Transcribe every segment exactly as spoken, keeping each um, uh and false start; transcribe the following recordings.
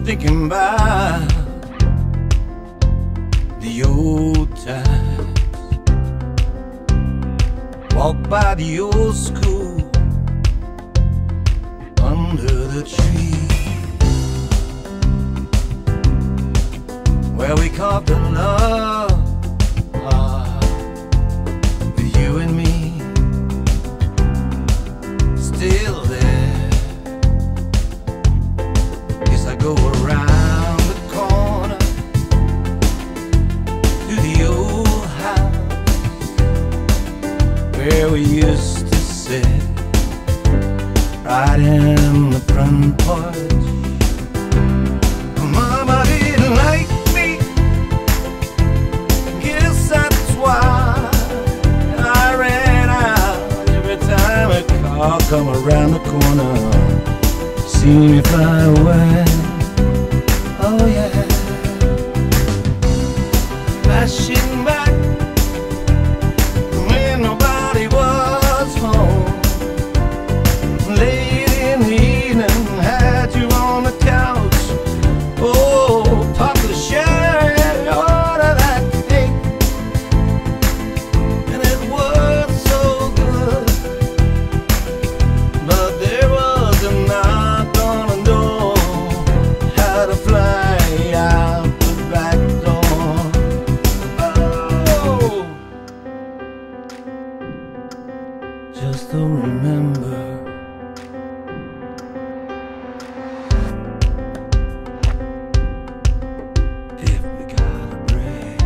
thinking about the old times. Walk by the old school under the tree, where we carved a love heart with you and me. Still there, guess I go around the corner to the old house where we used to sit right in the front porch. Mama didn't like me, guess that's why I ran out every time a car come around the corner, see me fly away. Oh yeah, flashing back when nobody was home, late in the evening, had you on the couch. Oh, Papa Sherry, order that cake, and it was so good. But there was a knock on the door, how to fly out the back door. Oh, just don't remember. If we gotta break,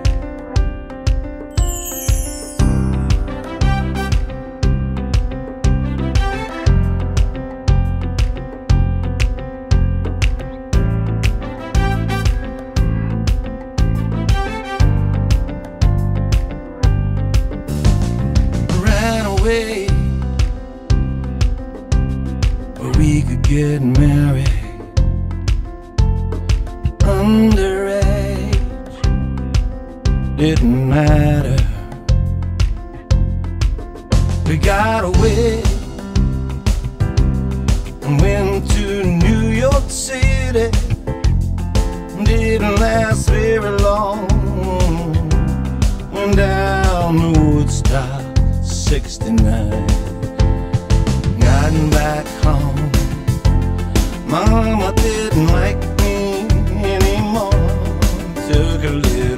ran away where we could get married underage, didn't matter. We got away and went to New York City, didn't last very long. Went down to Woodstock sixty-nine, gotten back home, Mama didn't like me anymore, took a little